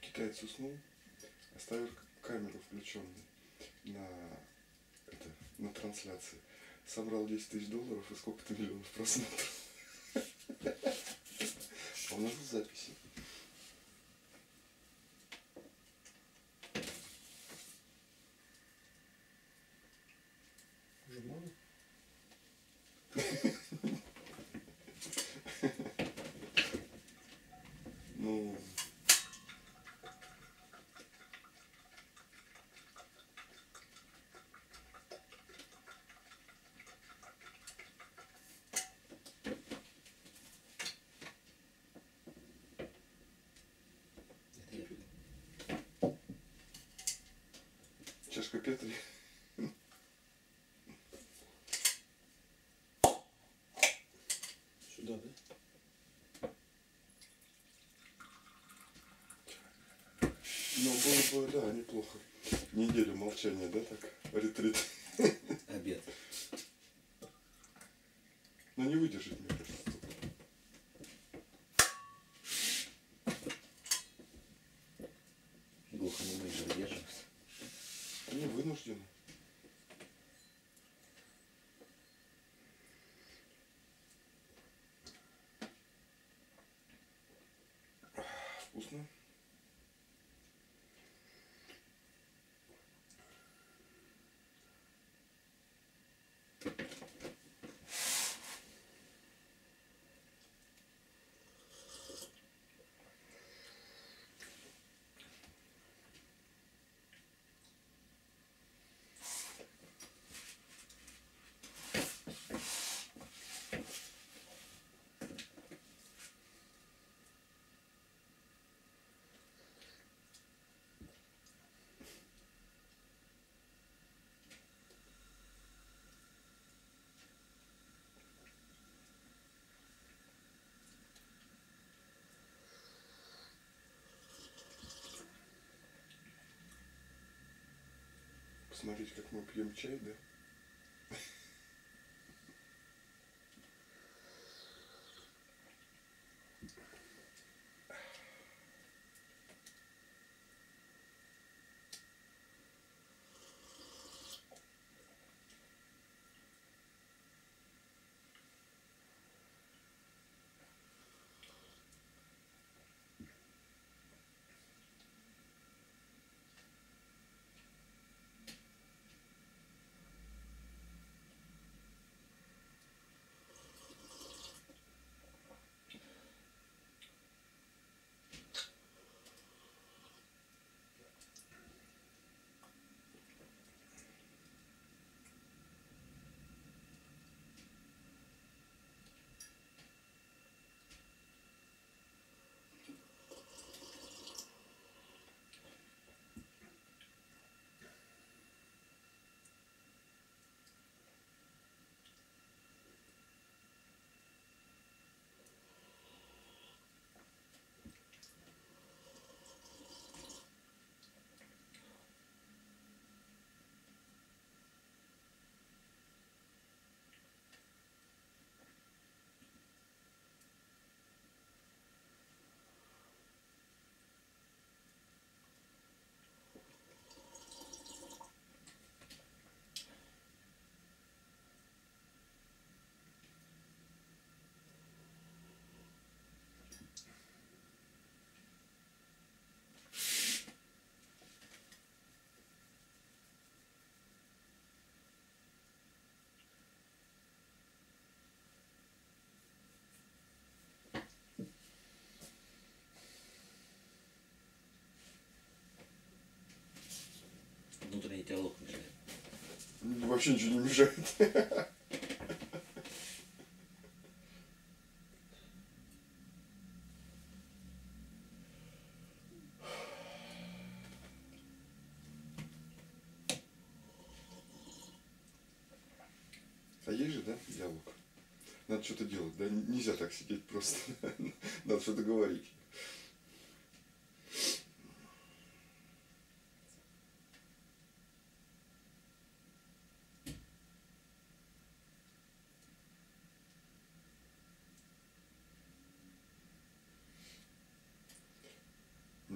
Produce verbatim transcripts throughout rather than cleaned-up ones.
Китаец уснул, оставил камеру включенной на, это, на трансляции. Собрал десять тысяч долларов и сколько-то миллионов просмотров. А у нас в записи. Уже много? Ну, Это я пью. чашка Петри. Сюда, да? Ну, было бы, да, неплохо. Неделю молчания, да, так? Ретрит. Обед. Но не выдержит, мне кажется. Глухонемые же выдерживаются. Не вынуждены. Вкусно. Посмотрите, как мы пьем чай, да? Внутренний диалог мешает. Вообще ничего не мешает. А есть же, да, диалог? Надо что-то делать, да? Нельзя так сидеть просто. Надо что-то говорить.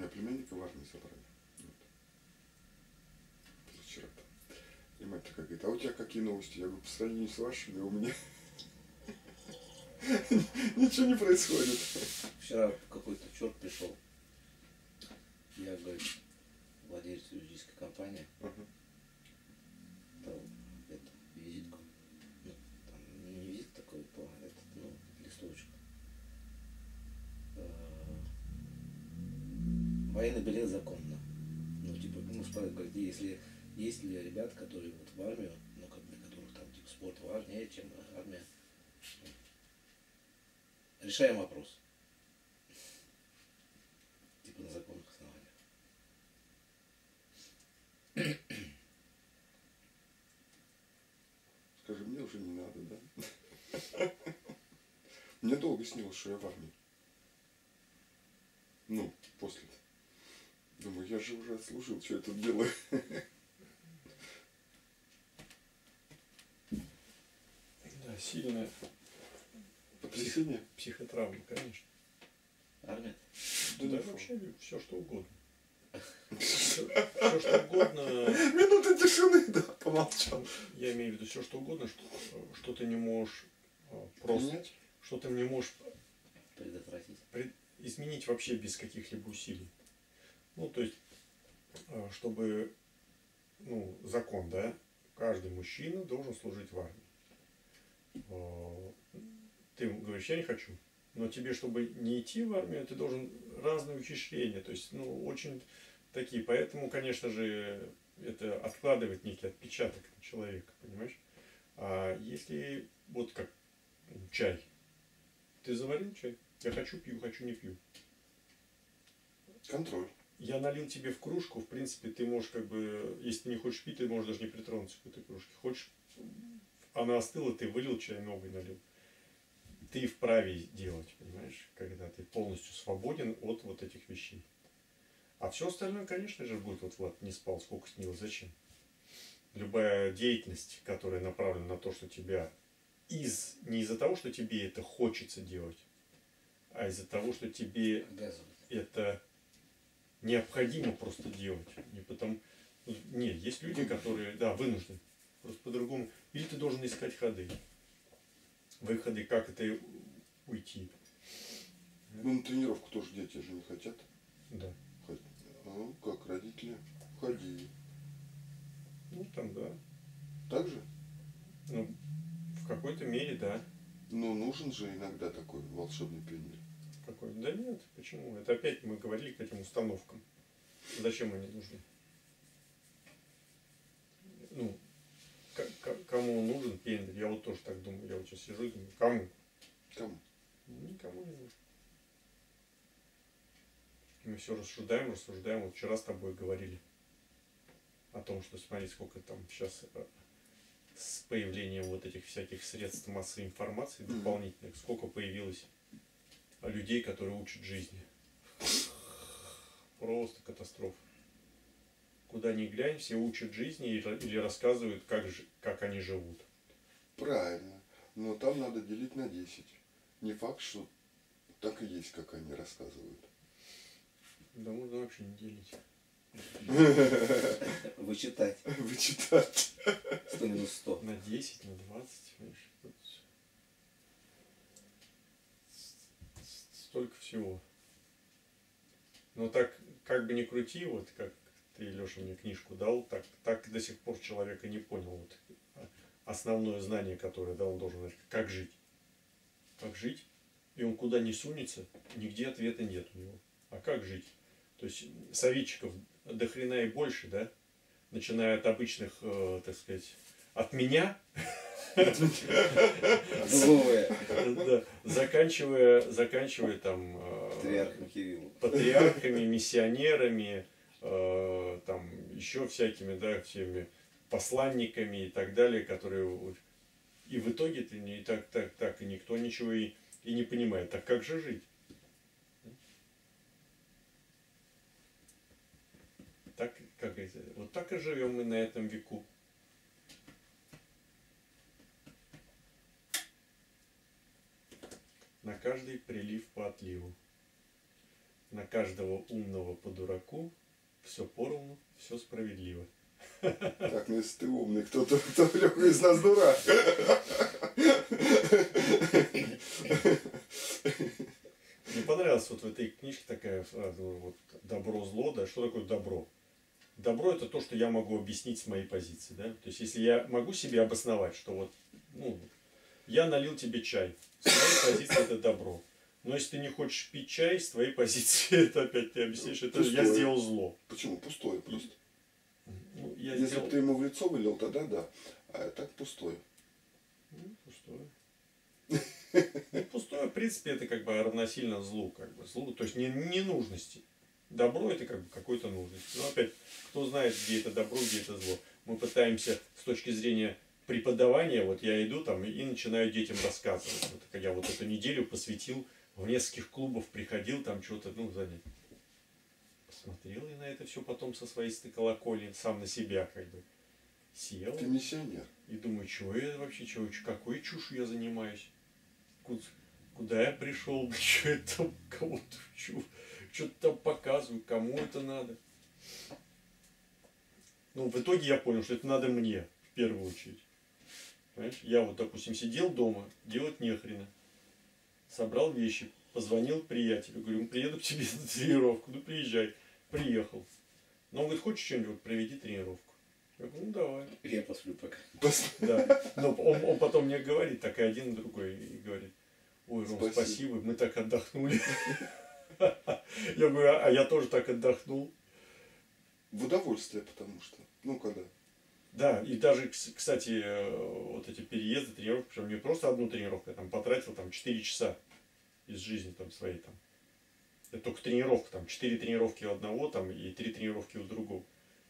меня племянника в армии забрали. Вот. Позавчера-то. И мать такая говорит, а у тебя какие новости? Я говорю, по сравнению с вашими у меня ничего не происходит. Вчера какой-то черт пришел. Я, говорит, владелец юридической компании. Ага. Дал это, визитку. Ну, там не визит такой, по этот, ну, листочек. Э, Военный билет законно. Ну, типа, ну, спрашивает, говорит, если есть ли ребят, которые вот в армию, ну, как для которых там, типа, спорт важнее, чем армия. Решаем вопрос. Типа на законных основаниях. Скажи, мне уже не надо, да? Мне долго снилось, что я в армии. Ну, после. Думаю, я же уже отслужил, что я тут делаю? Да, сильная Потрясение? психотравма, конечно. Армия? Да, Да да фу. вообще все что угодно. Все, что угодно, Минута тишины, да, помолчал. я имею в виду все что угодно, что, что ты не можешь а, просто, Принять? что ты не можешь Предотвратить. пред- изменить вообще без каких-либо усилий. Ну, то есть, а, чтобы, ну, закон, да, каждый мужчина должен служить в армии. А, Ты говоришь, я не хочу. Но тебе, чтобы не идти в армию, ты должен разные ухищрения. То есть, ну, очень такие. Поэтому, конечно же, это откладывает некий отпечаток на человека, понимаешь? А если вот как чай. Ты заварил чай? Я хочу пью, хочу не пью. Контроль. Я налил тебе в кружку, в принципе, ты можешь как бы, если ты не хочешь пить, ты можешь даже не притронуться к этой кружке. Хочешь, она остыла, ты вылил чай, новый налил. Ты вправе делать, понимаешь, когда ты полностью свободен от вот этих вещей. А все остальное, конечно же, будет вот Влад не спал, сколько снилось, зачем? Любая деятельность, которая направлена на то, что тебя из, не из-за того, что тебе это хочется делать, а из-за того, что тебе Обязывает. это необходимо просто делать. Не потому... Нет, есть люди, которые, да, вынуждены. Просто по-другому. Или ты должен искать ходы. Выходы, как это уйти. Ну, на тренировку тоже дети же не хотят. Да. Хоть- Ну, как родители, ходи. Ну, там, да. Так же? Ну, в какой-то мере, да. Но нужен же иногда такой волшебный пионер. Какой? Да нет, почему? Это опять мы говорили к этим установкам. Зачем они нужны? Ну, к- к- кому он нужен пендель? Я вот тоже так думаю. Я вот сейчас сижу и думаю, кому? Кому? Никому не нужен. Мы все рассуждаем, рассуждаем. Вот вчера с тобой говорили о том, что смотри, сколько там сейчас с появлением вот этих всяких средств массовой информации дополнительных, сколько появилось людей, которые учат жизни. Просто катастрофа. Куда ни глянь, все учат жизни или рассказывают, как, ж- как они живут. Правильно. Но там надо делить на десять. Не факт, что так и есть, как они рассказывают. Да можно вообще не делить. Вычитать. Вычитать. сто минус сто. На десять, на двадцать, понимаешь, тут столько всего. Но так, как бы ни крути, вот как ты, Леша, мне книжку дал, так, так до сих пор человек и не понял вот основное знание, которое, да, он должен знать, как жить. Как жить, и он куда ни сунется, нигде ответа нет у него. А как жить? То есть советчиков до хрена и больше, да? Начиная от обычных, э, так сказать, от меня, Новое. да, заканчивая, заканчивая там э, Патриархом Кириллом. патриархами, миссионерами, э, там еще всякими, да, всеми посланниками и так далее, которые вот- и в итоге ты не так, так, так, и никто ничего и, и не понимает. Так как же жить? Так, как это, вот так и живем мы на этом веку. На каждый прилив по отливу. На каждого умного по дураку, все поровну, все справедливо. Так, ну если ты умный, кто-то кто Лёха из нас дурак. Мне понравилась вот в этой книжке такая фраза, вот, добро, зло, да, что такое добро? Добро это то, что я могу объяснить с моей позиции, да, то есть если я могу себе обосновать, что вот, ну, я налил тебе чай, с твоей позиции это добро, но если ты не хочешь пить чай, с твоей позиции это опять ты объясняешь, это Пустое. я сделал зло. Почему? Пустое просто. Ну, я Если сделал... бы ты ему в лицо вылил, тогда да. А так пустое. Ну, пустое. Ну, пустое, в принципе, это как бы равносильно злу, как бы злу, то есть не, ненужности. Добро это как бы какой-то нужность. Но опять, кто знает, где это добро, где это зло. Мы пытаемся с точки зрения преподавания, вот я иду там и начинаю детям рассказывать. Вот я вот эту неделю посвятил, в нескольких клубов приходил, там что-то, ну, занять. Посмотрел я на это все потом со своей колокольни, сам на себя как бы сел. Ты миссионер. И думаю, чего я вообще, чего, какой чушью я занимаюсь? Куда, куда я пришел? Что это там кого-то учу? Что-то там показываю, кому это надо? Ну, в итоге я понял, что это надо мне, в первую очередь. Понимаешь? Я вот, допустим, сидел дома, делать нехрена. Собрал вещи, позвонил приятелю, говорю, приеду к тебе на тренировку, ну приезжай. Приехал. Но он говорит, хочешь что-нибудь, проведи тренировку. Я говорю, ну давай. Я посплю пока. Да. Но он, он потом мне говорит, так и один, и другой, и говорит, ой, Ром, спасибо, спасибо мы так отдохнули. Я говорю, а я тоже так отдохнул. В удовольствие, потому что, ну когда. Да, и даже, кстати, вот эти переезды, тренировки, причем не просто одну тренировку, я там потратил там четыре часа из жизни там своей там. Это только тренировка, там четыре тренировки у одного там и три тренировки у другого.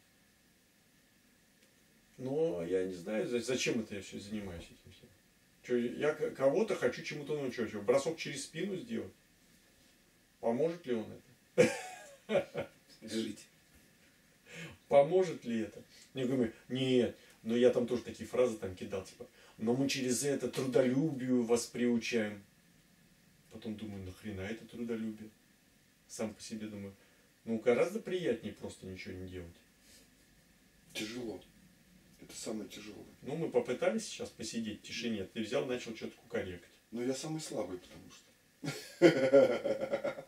Но я не знаю, зачем это я все занимаюсь этим всем. Что, я кого-то хочу чему-то научить. Что, бросок через спину сделать? Поможет ли он это? Жить. Поможет ли это? Я говорю, нет, но я там тоже такие фразы там кидал, типа, но мы через это трудолюбию вас приучаем. Потом думаю, нахрена это трудолюбие? Сам по себе думаю, ну гораздо приятнее просто ничего не делать. Тяжело. Это самое тяжелое. Ну, мы попытались сейчас посидеть в тишине, ты взял, начал что-то кукарекать. Но я самый слабый, потому что.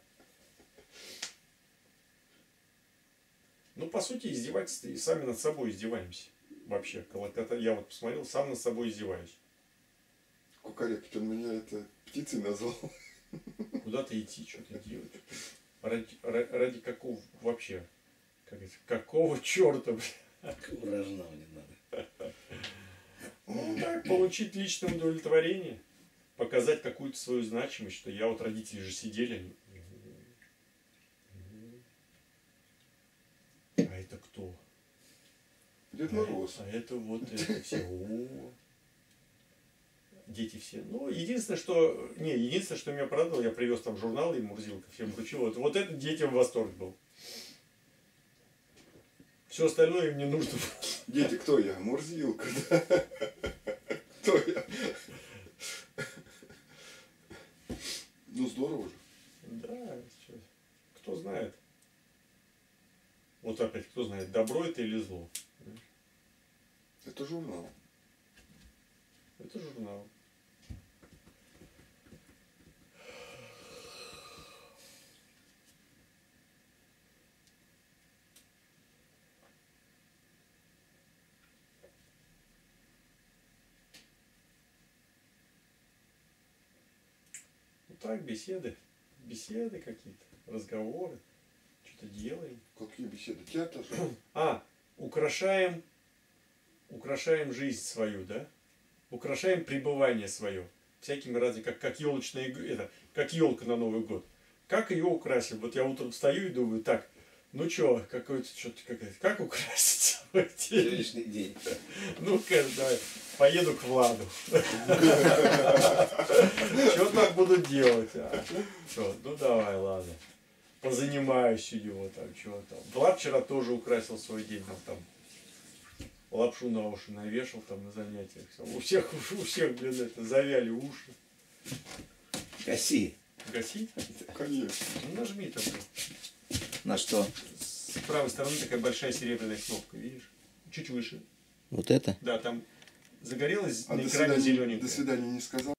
Ну, по сути, издевательство, и сами над собой издеваемся. Вообще, когда я вот посмотрел, сам над собой издеваюсь. Кукарекать, он меня это птицей назвал. Куда-то идти, что-то делать. Ради, ради какого вообще? Как это, какого черта? Какого рожна не надо. Ну, так, получить личное удовлетворение. Показать какую-то свою значимость, что я вот родители же сидели. А это кто? Дед а, Мороз. А это вот это все. О, дети все. Ну, единственное, что. Не, единственное, что меня порадовало, я привез там журналы и Мурзилка всем вручил. Вот, вот это детям восторг был. Все остальное им не нужно было. Дети, кто я? Мурзилка, да? Кто я? Ну, здорово же. Да, кто знает. Вот опять, кто знает, добро это или зло. Это журнал. Это журнал. Ну так, беседы. Беседы какие-то, разговоры. Что-то делаем. Какие беседы? Театр? А, украшаем, украшаем жизнь свою, да? Украшаем пребывание свое. Всякими разными, как, как елочная, это, как елка на Новый год. Как ее украсим? Вот я утром встаю и думаю, так, ну что, какой-то, что-то, как, как украсить свой день? Сегодняшний день. Ну-ка, давай, поеду к Владу. Что так буду делать? Что, ну давай, ладно. Позанимаюсь у него там, чего там. Влад вчера тоже украсил свой день, он там лапшу на уши навешал там на занятиях. У всех, у всех, блин, это, завяли уши. Коси. Гаси. Конечно. Ну, нажми там. На что? С правой стороны такая большая серебряная кнопка, видишь? Чуть выше. Вот это? Да, там загорелась А на до экране свидания, зелененькая. до свидания не сказал?